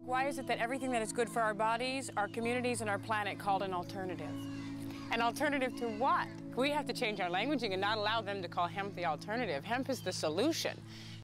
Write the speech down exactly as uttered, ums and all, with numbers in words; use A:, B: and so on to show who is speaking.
A: Why is it that everything that is good for our bodies, our communities, and our planet called an alternative? An alternative to what? We have to change our languaging and not allow them to call hemp the alternative. Hemp is the solution.